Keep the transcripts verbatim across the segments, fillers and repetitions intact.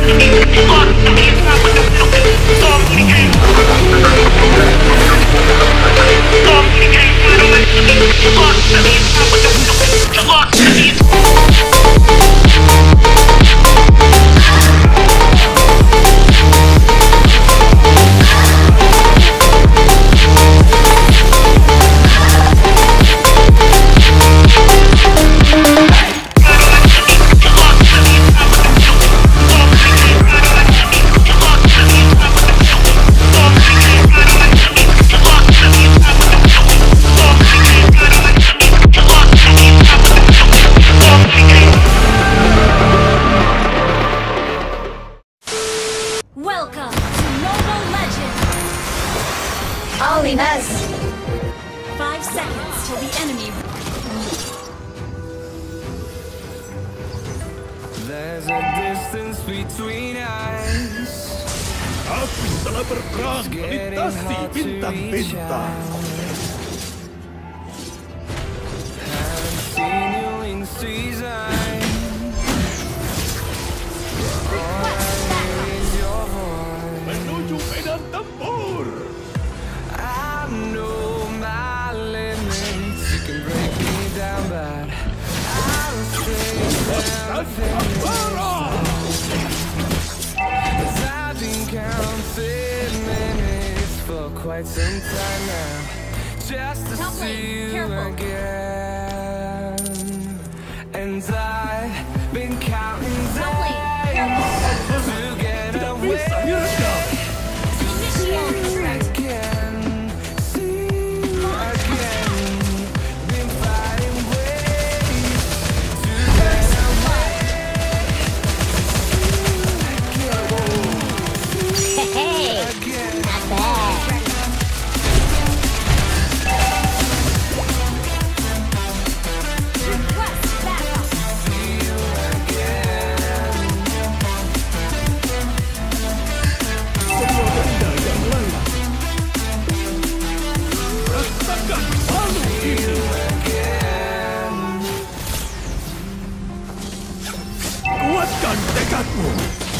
Five seconds till the enemy. There's a distance between us. Aku telah berperang melintasi bintang-bintang. Haven't seen you in season. All I hear is your voice. Menuju medan tempur. I know my limits. You can break me down, but I'll stay down. Cause I've been counting minutes for quite some time now, just to Top see lane, you careful. again. And I've been counting Top lane, days careful. to get Tidak away. bisa diredam. Kuatkan tekadmu.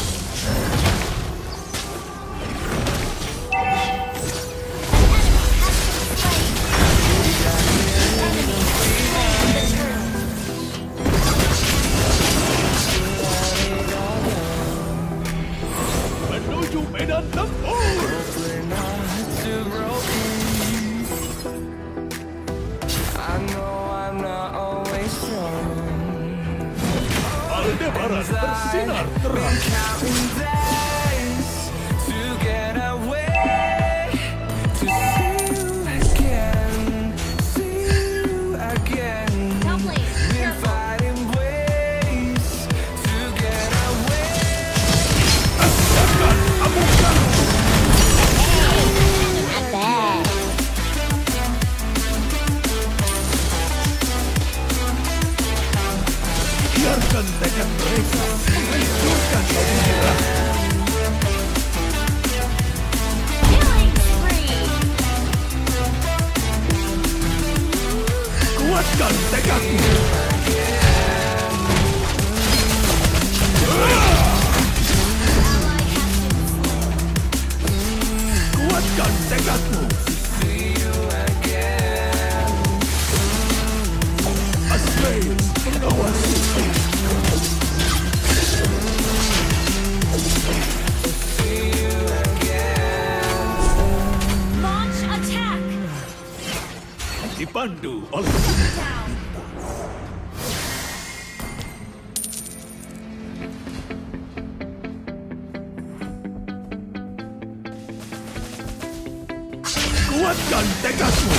Menuju medan tempur. I know I'm not always strong. Aldebaran bersinar terang. Counting days to get away, to see you again, see you again. Top lane, Been careful. fighting ways to get away. Akan amukan. Biarkan tekad mereka menghancurkan pemikiran. Killing spree. Kuatkan tekadmu. Kuatkan tekadmu. Asrael mengawasi. Launch attack. Dipandu oleh Down. kuatkan tekadmu.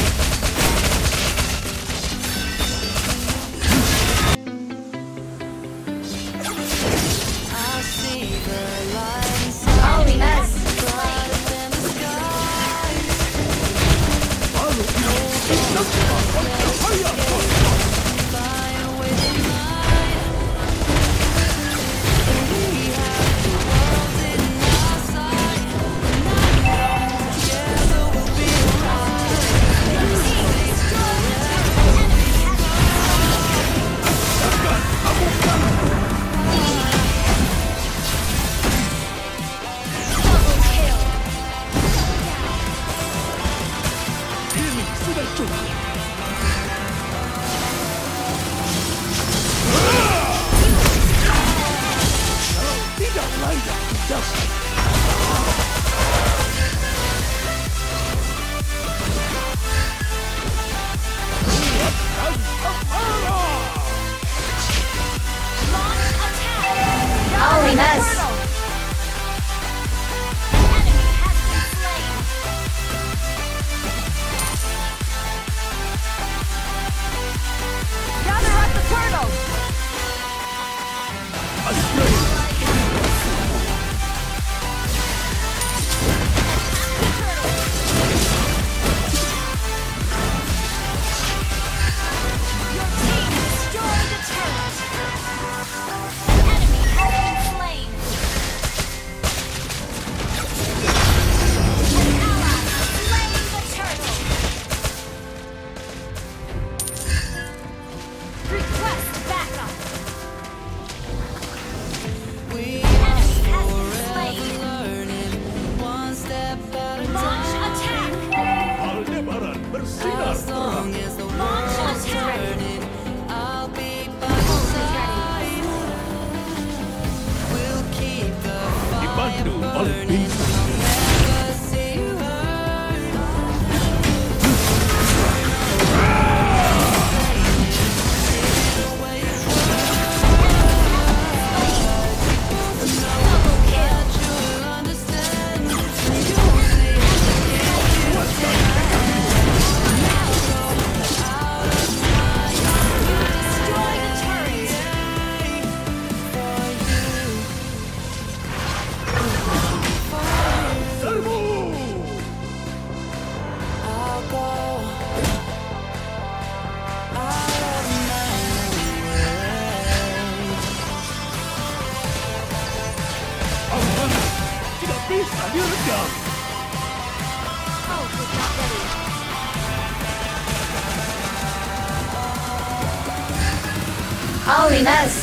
Holiness!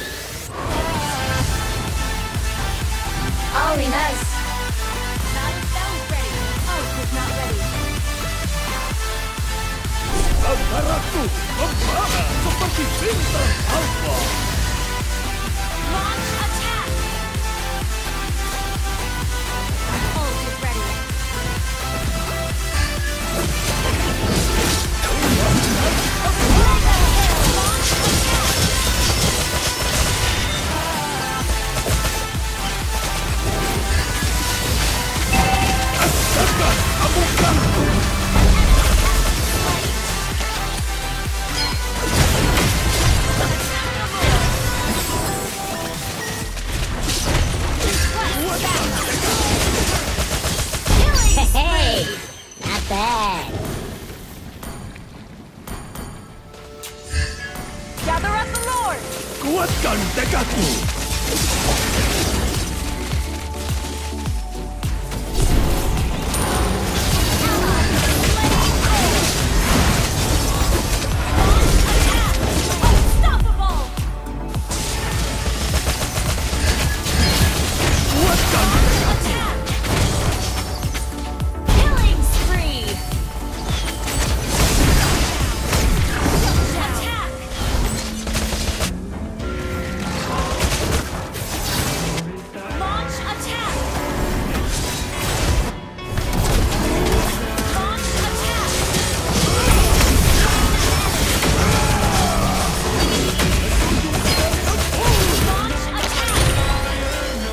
Holiness! Battle spell ready. Output not ready. Ang harapku membara seperti bintang alfa. Launch attack. Ult is ready. Launch attack. Asalkan amukanku. Hey! Not bad. Gather up the Lord. Kuatkan tekadmu. Unstoppable. Kuatkan Attack. Killing spree. Attack. Launch attack. Launch attack. Launch attack.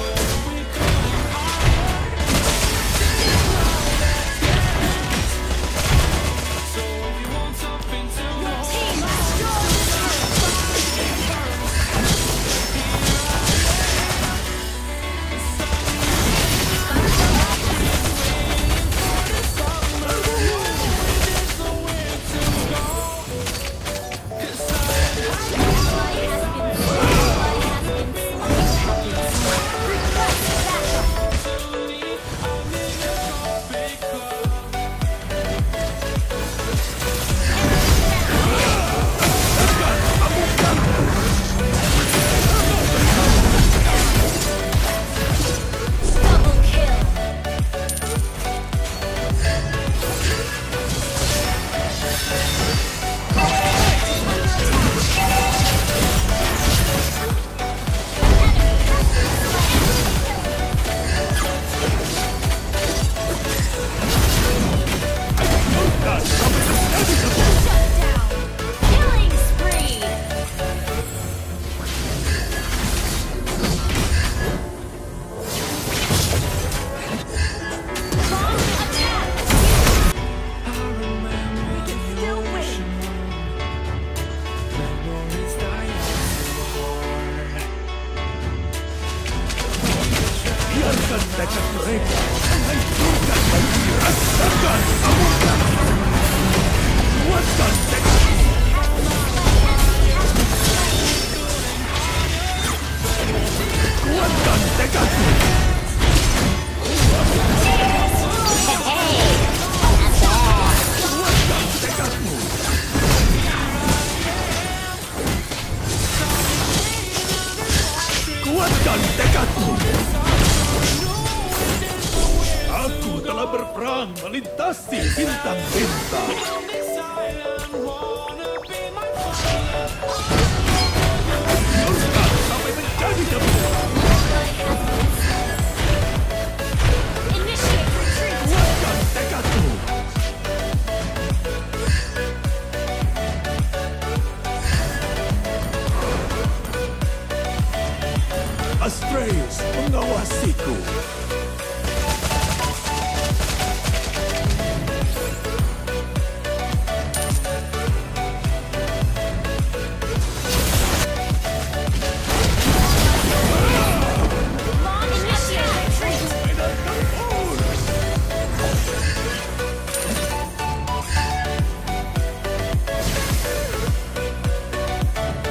Your team destroyed the turret. Double kill. Shut down. Killing spree. Launch attack. We can still win. Biarkan tekad mereka menghancurkan bumi. Rasakan amukanku. Kuatkan tekadmu. Kuatkan tekadmu. Hey! Not bad. Kuatkan tekadmu. Kuatkan tekadmu. Aku telah berperang melintasi bintang-bintang. Hancurkan sampai menjadi debu. Initiate retreat. Kuatkan tekadmu. Astreus mengawasiku. Launch initiate retreat.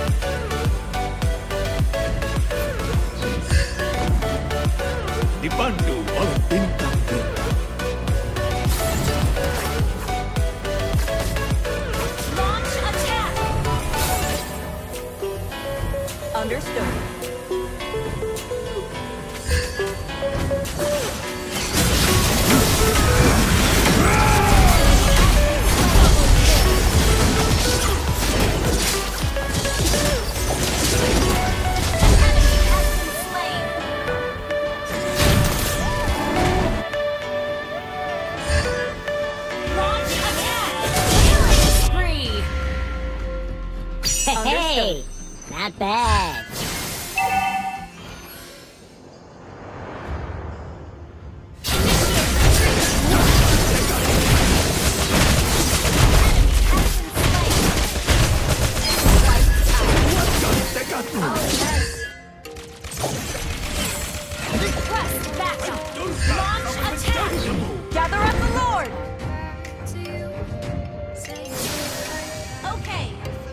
Di Understood. Hey, not bad. Request backup. Launch attack. Gather up the Lord. Okay.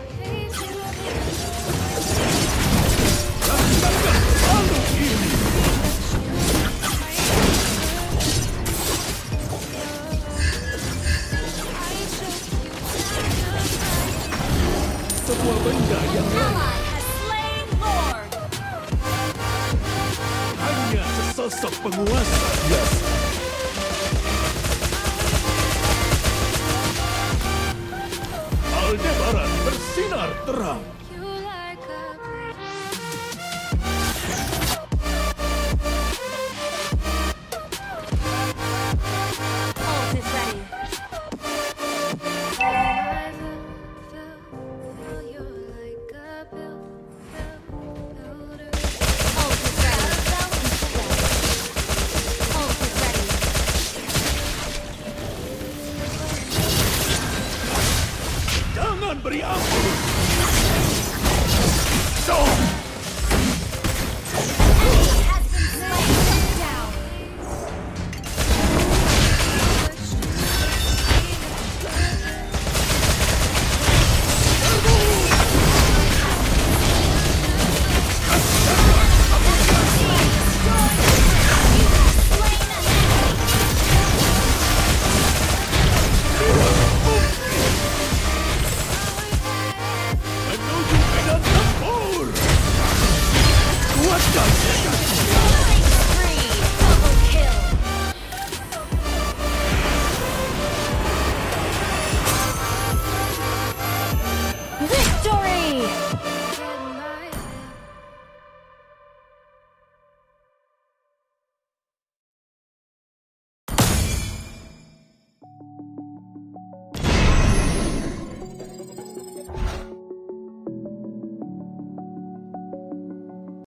Sebuah benda yang Ally has slain Lord. hanya sesosok penguasa. Yes. Aldebaran bersinar terang. Ult is ready. Ult is ready. Ult is ready. Jangan beri ampun. So, Enemy has been slain. Down. menuju medan tempur. Kuatkan